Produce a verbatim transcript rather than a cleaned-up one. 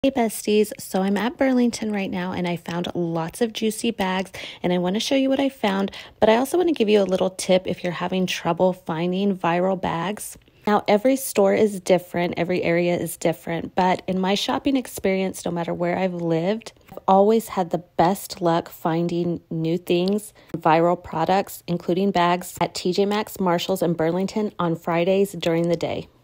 Hey besties, so I'm at Burlington right now and I found lots of juicy bags and I want to show you what I found, but I also want to give you a little tip if you're having trouble finding viral bags. Now, every store is different, every area is different, but in my shopping experience, no matter where I've lived, I've always had the best luck finding new things, viral products, including bags at T J Maxx, Marshalls, and Burlington on Fridays during the day.